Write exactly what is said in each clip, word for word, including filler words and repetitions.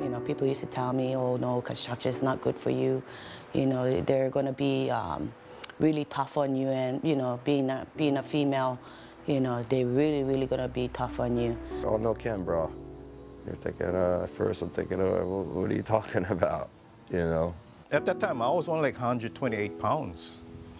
You know, people used to tell me, oh no, construction is not good for you. You know, they're going to be um, really tough on you, and you know, being a, being a female, you know, they're really, really going to be tough on you. Oh no, Ken, bro. You're thinking, uh, at first I'm thinking, uh, what, what are you talking about, you know? At that time, I was only like one hundred twenty-eight pounds.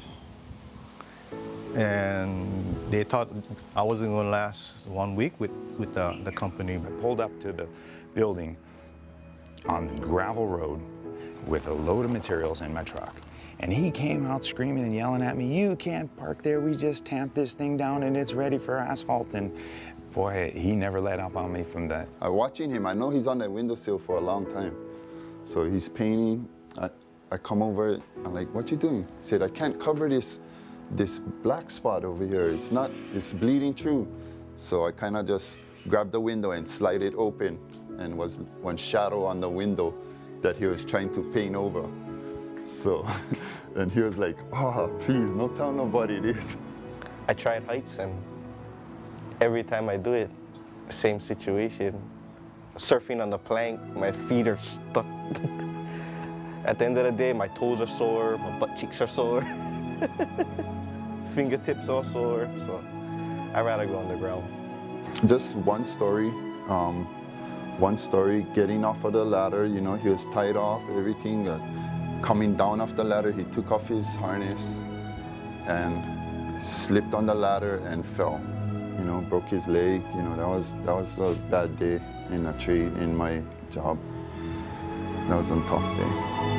And they thought I wasn't going to last one week with, with the, the company. I pulled up to the building on the gravel road with a load of materials in my truck. And he came out screaming and yelling at me, you can't park there, we just tamped this thing down and it's ready for asphalt. And boy, he never let up on me from that. I'm watching him, I know he's on that windowsill for a long time. So he's painting, I, I come over, I'm like, what you doing? He said, I can't cover this this black spot over here. It's not, it's bleeding through. So I kind of just grabbed the window and slide it open, and was one shadow on the window that he was trying to paint over. So, and he was like, oh, please, don't tell nobody this. I tried heights, and every time I do it, same situation. Surfing on the plank, my feet are stuck. At the end of the day, my toes are sore, my butt cheeks are sore. Fingertips are sore, so I'd rather go on the ground. Just one story, um, one story, getting off of the ladder, you know, he was tied off, everything. Uh, coming down off the ladder, he took off his harness and slipped on the ladder and fell. You know, broke his leg, you know, that was, that was a bad day in a trade, in my job. That was a tough day.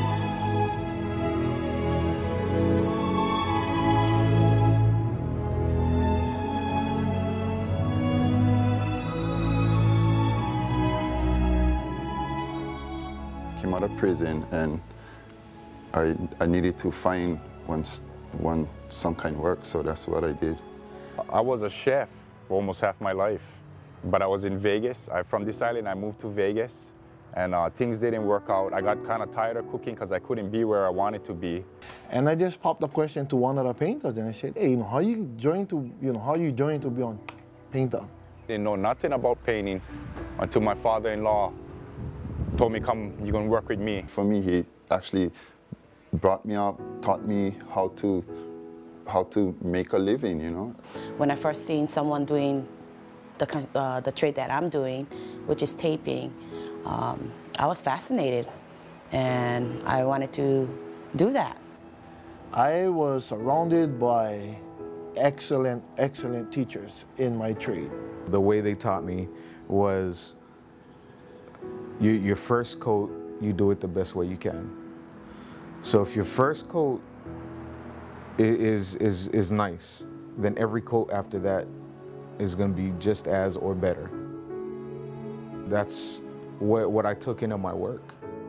Came out of prison, and I, I needed to find one, one, some kind of work, so that's what I did. I was a chef for almost half my life, but I was in Vegas. I, from this island, I moved to Vegas, and uh, things didn't work out. I got kind of tired of cooking because I couldn't be where I wanted to be. And I just popped the question to one of the painters, and I said, hey, you know, how you joined to, you know, how you joined to be on painter? Didn't know nothing about painting until my father-in-law told me, come, you're gonna work with me. For me, he actually brought me up, taught me how to, how to make a living, you know. When I first seen someone doing the, uh, the trade that I'm doing, which is taping, um, I was fascinated, and I wanted to do that. I was surrounded by excellent, excellent teachers in my trade. The way they taught me was, you, your first coat, you do it the best way you can. So if your first coat is, is, is nice, then every coat after that is going to be just as or better. That's what, what I took into my work.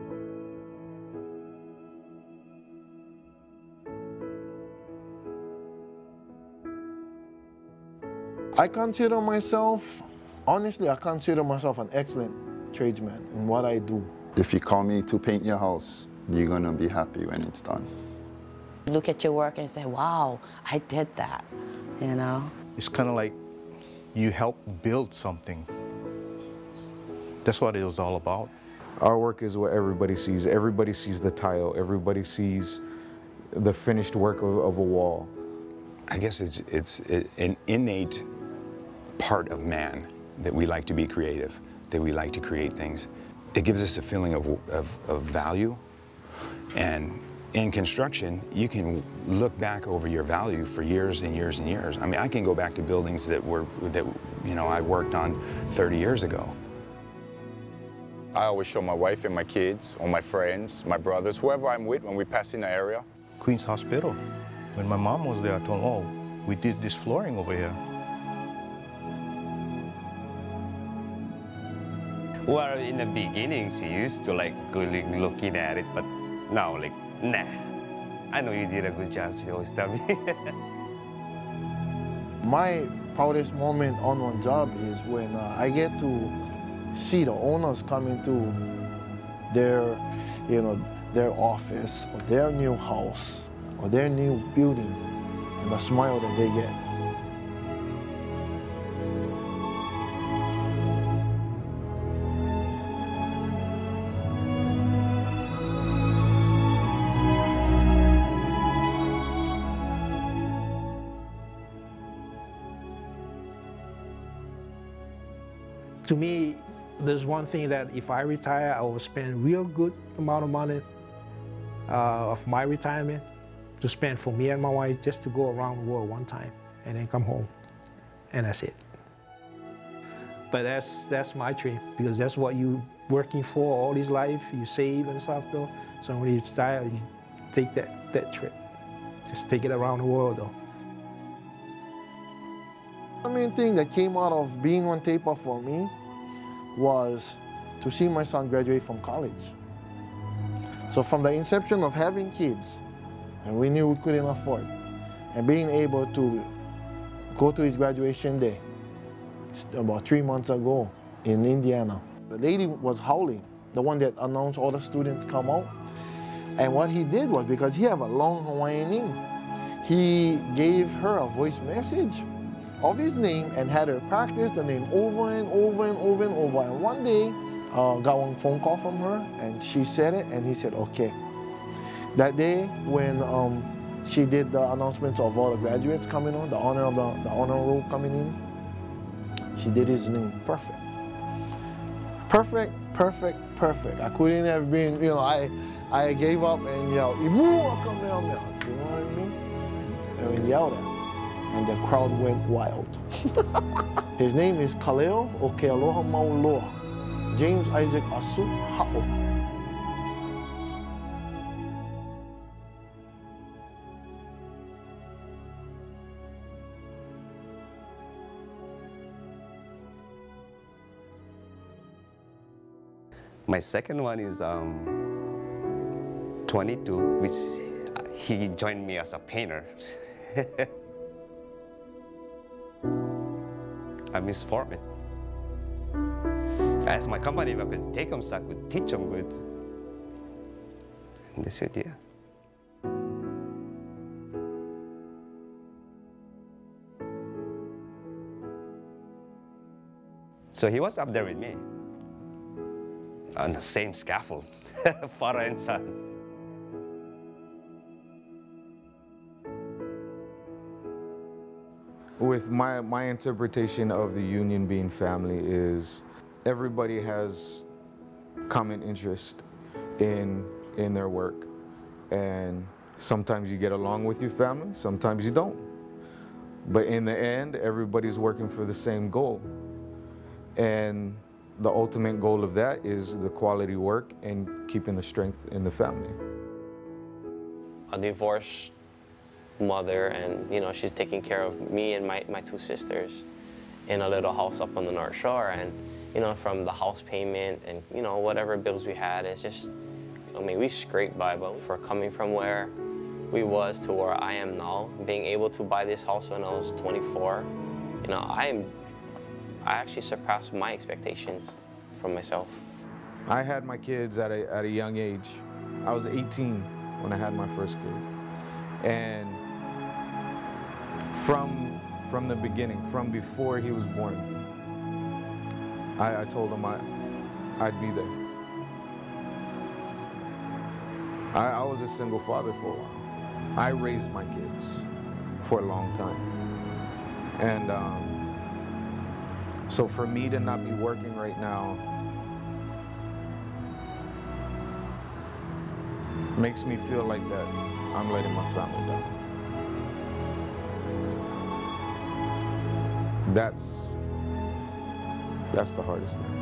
I consider myself, honestly, I consider myself an excellent tradesman in what I do. If you call me to paint your house, you're gonna be happy when it's done. Look at your work and say, wow, I did that, you know? It's kind of like you help build something. That's what it was all about. Our work is what everybody sees. Everybody sees the tile. Everybody sees the finished work of, of a wall. I guess it's, it's an innate part of man that we like to be creative, that we like to create things. It gives us a feeling of, of, of value. And in construction, you can look back over your value for years and years and years. I mean, I can go back to buildings that were, that, you know, I worked on thirty years ago. I always show my wife and my kids, or my friends, my brothers, whoever I'm with when we pass in the area. Queens Hospital. When my mom was there, I told her, oh, we did this flooring over here. Well, in the beginning, she used to like going looking at it, but now, like, nah. I know you did a good job, she always tell me. My proudest moment on one job is when uh, I get to see the owners come into their, you know, their office or their new house or their new building, and the smile that they get. To me, there's one thing that if I retire, I will spend real good amount of money uh, of my retirement to spend for me and my wife just to go around the world one time and then come home, and that's it. But that's that's my dream, because that's what you working for all this life. You save and stuff though. So when you retire, you take that that trip. Just take it around the world though. The main thing that came out of being on TAPA for me was to see my son graduate from college. So from the inception of having kids, and we knew we couldn't afford, and being able to go to his graduation day about three months ago in Indiana. The lady was howling, the one that announced all the students come out. And what he did was, because he have a long Hawaiian name, he gave her a voice message of his name and had her practice the name over and over and over and over. And one day, uh, got one phone call from her, and she said it, and he said, okay. That day, when um, she did the announcements of all the graduates coming on, the honor of the, the honor roll coming in, she did his name perfect. Perfect, perfect, perfect. I couldn't have been, you know, I, I gave up and yelled, Imua Kamehameha. You know what I mean? And, and yelled at. And the crowd went wild. His name is Kaleo Okealoha Mauloa, James Isaac Asu Ha'o. My second one is um, twenty-two, which he joined me as a painter. I miss Foreman. I asked my company if I could take him so I could teach him good. And they said, yeah. So he was up there with me on the same scaffold, father and son. With my, my interpretation of the union being family is everybody has common interest in, in their work. And sometimes you get along with your family, sometimes you don't. But in the end, everybody's working for the same goal. And the ultimate goal of that is the quality work and keeping the strength in the family. A divorced mother, and you know, she's taking care of me and my, my two sisters in a little house up on the North Shore. And you know, from the house payment and you know, whatever bills we had, it's just, I mean, we scraped by, but for coming from where we was to where I am now, being able to buy this house when I was twenty-four, you know, I'm I actually surpassed my expectations from myself. I had my kids at a, at a young age. I was eighteen when I had my first kid. And from, from the beginning, from before he was born, I, I told him I, I'd be there. I, I was a single father for a while. I raised my kids for a long time. And um, so for me to not be working right now makes me feel like that I'm letting my family down. That's, that's the hardest thing.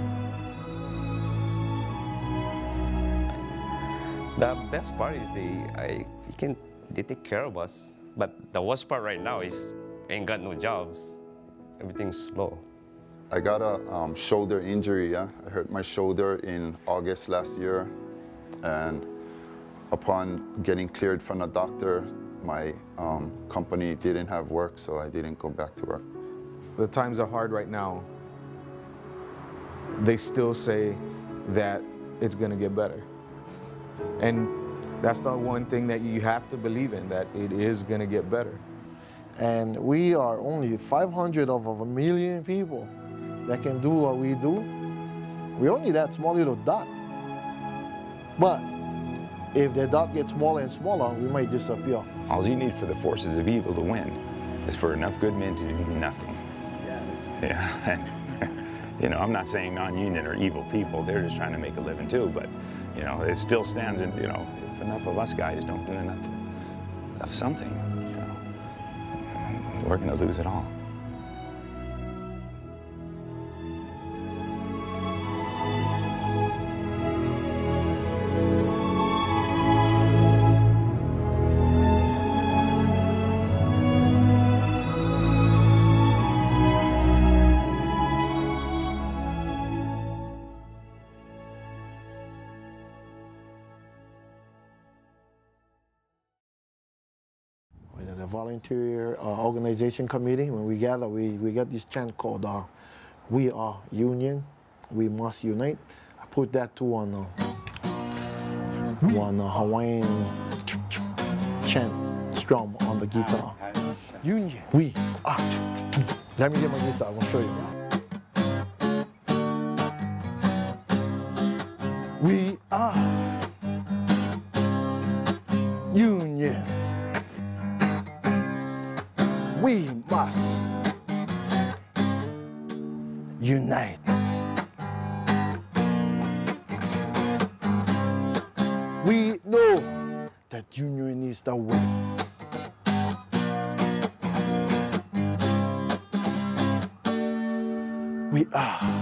The best part is they, I, you can, they take care of us. But the worst part right now is ain't got no jobs. Everything's slow. I got a um, shoulder injury, yeah? I hurt my shoulder in August last year, and upon getting cleared from the doctor, my um, company didn't have work, so I didn't go back to work. The times are hard right now. They still say that it's gonna get better. And that's the one thing that you have to believe in, that it is gonna get better. And we are only five hundred of a million people that can do what we do. We're only that small little dot. But if the dot gets smaller and smaller, we might disappear. All you need for the forces of evil to win is for enough good men to do nothing. Yeah. Yeah. You know, I'm not saying non-union are evil people. They're just trying to make a living too. But, you know, it still stands in, you know, if enough of us guys don't do enough of something, you know, we're going to lose it all. The volunteer uh, organization committee, when we gather, we, we get this chant called uh, "We are Union, we must unite." I put that to one, uh, one uh, Hawaiian chant strum on the guitar. Union, we are. Let me get my guitar, I'm gonna show you. We are Union. We must unite. We know that union is the way. We are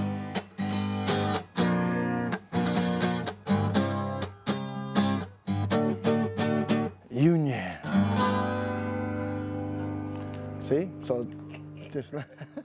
Union. See? So just